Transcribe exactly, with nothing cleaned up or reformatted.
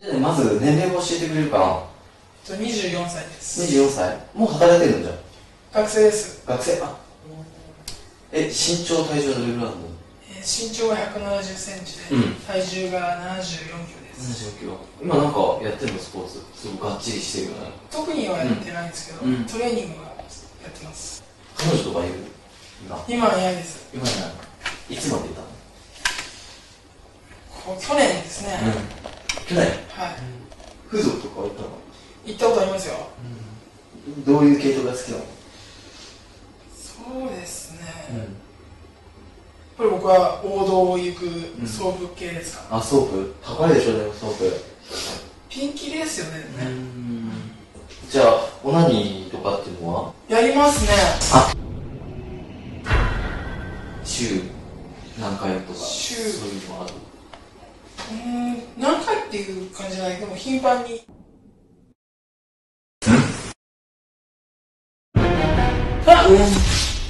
でまず年齢を教えてくれるかな。 にじゅうよんさいです。 にじゅうよんさい、もう働いてるの？じゃ学生です。 学生。あ、え、身長体重どれぐらいあるの？ えー、身長がひゃくななじゅっセンチで、うん、体重がななじゅうよんキロです。 ななじゅうよんキロ。今なんかやってるの？スポーツすごくがっちりしてるよね。 特にはやってないんですけど、うん、トレーニングはやってます。 彼女とかいる？ 今は嫌です。 今はない。いつまでいたの？ こう去年ですね、 うん、去年。はい。風俗とか行ったの？ 行ったことありますよ。 うん、どういう系統が好きなの？ そうですね、うん、やっぱり僕は王道を行くソープ系ですか、 うん、あ、ソープ高いでしょ。でもソープピンキリですよね。うん、 じゃあオナニーとかっていうのはやりますね。 あ、週何回とか週そういうのある？ うーん、何回っていう感じじゃないけど頻繁に。あっ、うん